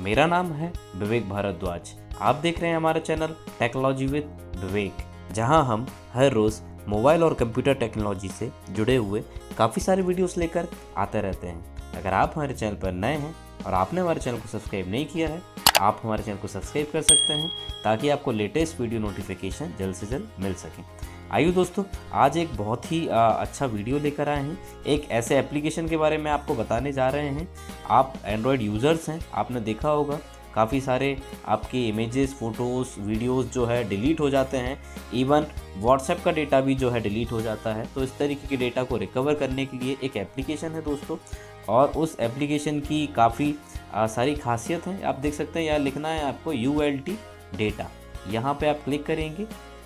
मेरा नाम है विवेक भारद्वाज। आप देख रहे हैं हमारा चैनल टेक्नोलॉजी विद विवेक, जहां हम हर रोज़ मोबाइल और कंप्यूटर टेक्नोलॉजी से जुड़े हुए काफ़ी सारे वीडियोस लेकर आते रहते हैं। अगर आप हमारे चैनल पर नए हैं और आपने हमारे चैनल को सब्सक्राइब नहीं किया है, आप हमारे चैनल को सब्सक्राइब कर सकते हैं ताकि आपको लेटेस्ट वीडियो नोटिफिकेशन जल्द से जल्द मिल सके। आइए दोस्तों, आज एक बहुत ही अच्छा वीडियो लेकर आए हैं। एक ऐसे एप्लीकेशन के बारे में आपको बताने जा रहे हैं। आप एंड्रॉयड यूज़र्स हैं, आपने देखा होगा काफ़ी सारे आपके इमेजेस, फ़ोटोज़, वीडियोस जो है डिलीट हो जाते हैं। इवन व्हाट्सएप का डेटा भी जो है डिलीट हो जाता है। तो इस तरीके के डेटा को रिकवर करने के लिए एक एप्लीकेशन है दोस्तों, और उस एप्लीकेशन की काफ़ी सारी खासियत है। आप देख सकते हैं यहाँ लिखना है आपको ULT डेटा। यहाँ पे आप क्लिक करेंगे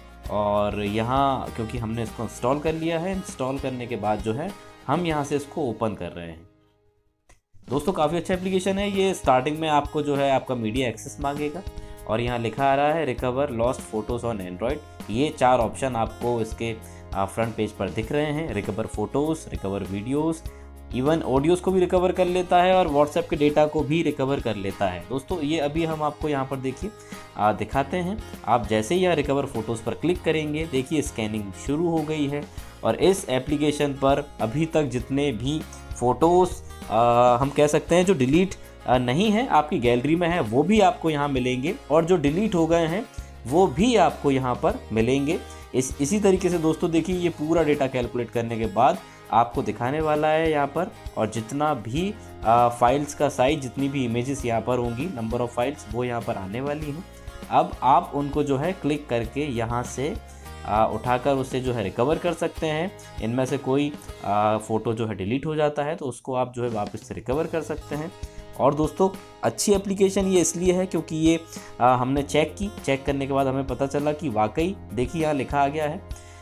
और यहाँ क्योंकि हमने इसको इंस्टॉल कर लिया है, इंस्टॉल करने के बाद जो है हम यहाँ से इसको ओपन कर रहे हैं। दोस्तों काफ़ी अच्छा एप्लीकेशन है ये। स्टार्टिंग में आपको जो है आपका मीडिया एक्सेस मांगेगा और यहाँ लिखा आ रहा है recover lost photos on Android. ये 4 ऑप्शन आपको इसके फ्रंट पेज पर दिख रहे हैं। Recover photos, recover videos, even audios को भी रिकवर कर लेता है और व्हाट्सएप के डेटा को भी रिकवर कर लेता है। दोस्तों ये अभी हम आपको यहाँ पर देखिए दिखाते हैं। आप जैसे ही यहाँ रिकवर फ़ोटोज़ पर क्लिक करेंगे, देखिए स्कैनिंग शुरू हो गई है और इस एप्लीकेशन पर अभी तक जितने भी फ़ोटोज़ हम कह सकते हैं जो डिलीट नहीं है, आपकी गैलरी में है, वो भी आपको यहाँ मिलेंगे, और जो डिलीट हो गए हैं वो भी आपको यहाँ पर मिलेंगे। इसी तरीके से दोस्तों देखिए ये पूरा डेटा कैलकुलेट करने के बाद आपको दिखाने वाला है यहाँ पर, और जितना भी फाइल्स का साइज, जितनी भी इमेजेस यहाँ पर होंगी, नंबर ऑफ़ फाइल्स वो यहाँ पर आने वाली हैं। अब आप उनको जो है क्लिक करके यहाँ से उठाकर उससे जो है रिकवर कर सकते हैं। इनमें से कोई फ़ोटो जो है डिलीट हो जाता है तो उसको आप जो है वापस से रिकवर कर सकते हैं। और दोस्तों अच्छी एप्लीकेशन ये इसलिए है क्योंकि ये हमने चेक करने के बाद हमें पता चला कि वाकई, देखिए यहाँ लिखा आ गया है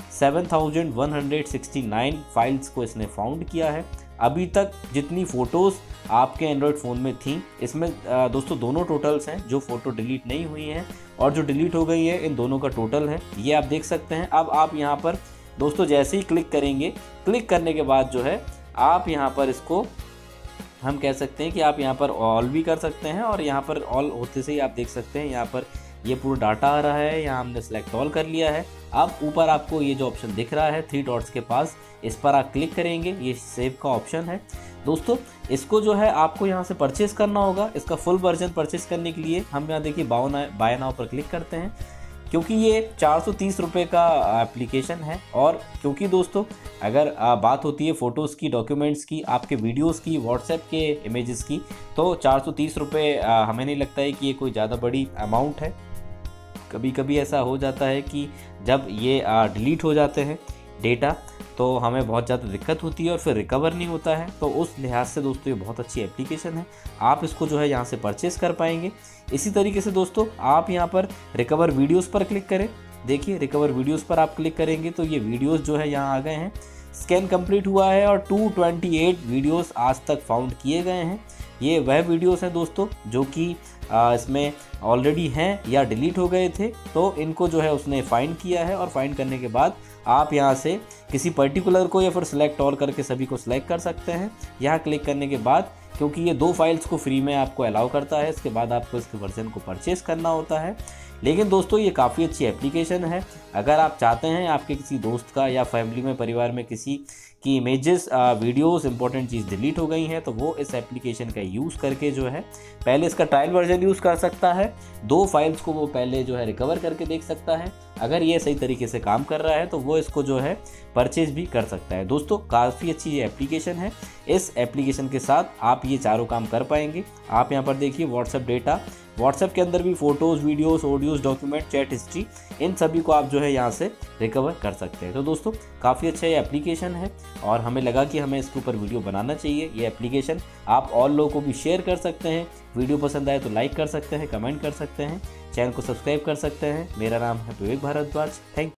7169 फाइल्स को इसने फाउंड किया है। अभी तक जितनी फ़ोटोज़ आपके एंड्रॉयड फ़ोन में थी, इसमें दोस्तों दोनों टोटल्स हैं, जो फ़ोटो डिलीट नहीं हुई हैं और जो डिलीट हो गई है, इन दोनों का टोटल है, ये आप देख सकते हैं। अब आप यहाँ पर दोस्तों जैसे ही क्लिक करेंगे, क्लिक करने के बाद जो है आप यहाँ पर इसको हम कह सकते हैं कि आप यहाँ पर ऑल भी कर सकते हैं, और यहाँ पर ऑल होते से ही आप देख सकते हैं यहाँ पर ये पूरा डाटा आ रहा है। यहाँ हमने सेलेक्ट ऑल कर लिया है। अब ऊपर आपको ये जो ऑप्शन दिख रहा है 3 डॉट्स के पास, इस पर आप क्लिक करेंगे, ये सेव का ऑप्शन है। दोस्तों इसको जो है आपको यहाँ से परचेज़ करना होगा। इसका फुल वर्जन परचेज़ करने के लिए हम यहाँ देखिए बाय नाउ पर क्लिक करते हैं, क्योंकि ये 430 रुपये का एप्लीकेशन है। और क्योंकि दोस्तों अगर बात होती है फ़ोटोज़ की, डॉक्यूमेंट्स की, आपके वीडियोस की, व्हाट्सएप के इमेजेस की, तो 430 रुपये हमें नहीं लगता है कि ये कोई ज़्यादा बड़ी अमाउंट है। कभी कभी ऐसा हो जाता है कि जब ये डिलीट हो जाते हैं डेटा तो हमें बहुत ज़्यादा दिक्कत होती है और फिर रिकवर नहीं होता है। तो उस लिहाज से दोस्तों ये बहुत अच्छी एप्लीकेशन है, आप इसको जो है यहाँ से परचेज़ कर पाएंगे। इसी तरीके से दोस्तों आप यहाँ पर रिकवर वीडियोस पर क्लिक करें। देखिए रिकवर वीडियोस पर आप क्लिक करेंगे तो ये वीडियोस जो है यहाँ आ गए हैं। स्कैन कंप्लीट हुआ है और 228 वीडियोस आज तक फाउंड किए गए हैं। ये वह वीडियोस हैं दोस्तों जो कि इसमें ऑलरेडी हैं या डिलीट हो गए थे, तो इनको जो है उसने फाइंड किया है, और फाइंड करने के बाद आप यहाँ से किसी पर्टिकुलर को या फिर सेलेक्ट ऑल करके सभी को सिलेक्ट कर सकते हैं। यहाँ क्लिक करने के बाद, क्योंकि ये 2 फाइल्स को फ्री में आपको अलाउ करता है, इसके बाद आपको इसके वर्जन को परचेज़ करना होता है। लेकिन दोस्तों ये काफ़ी अच्छी एप्लीकेशन है। अगर आप चाहते हैं आपके किसी दोस्त का या फैमिली में, परिवार में किसी की इमेजेस, वीडियोस, इंपॉर्टेंट चीज़ डिलीट हो गई हैं, तो वो इस एप्लीकेशन का यूज़ करके जो है पहले इसका ट्रायल वर्जन यूज़ कर सकता है। 2 फाइल्स को वो पहले जो है रिकवर करके देख सकता है। अगर ये सही तरीके से काम कर रहा है तो वो इसको जो है परचेज़ भी कर सकता है। दोस्तों काफ़ी अच्छी ये एप्लीकेशन है। इस एप्लीकेशन के साथ आप ये चारों काम कर पाएंगे। आप यहाँ पर देखिए व्हाट्सएप डेटा, व्हाट्सएप के अंदर भी photos, videos, audios, document, chat history, इन सभी को आप जो है यहाँ से रिकवर कर सकते हैं। तो दोस्तों काफ़ी अच्छा ये एप्लीकेशन है और हमें लगा कि हमें इसके ऊपर वीडियो बनाना चाहिए। ये एप्लीकेशन आप और लोगों को भी शेयर कर सकते हैं। वीडियो पसंद आए तो लाइक कर सकते हैं, कमेंट कर सकते हैं, चैनल को सब्सक्राइब कर सकते हैं। मेरा नाम है विवेक भारद्वाज। थैंक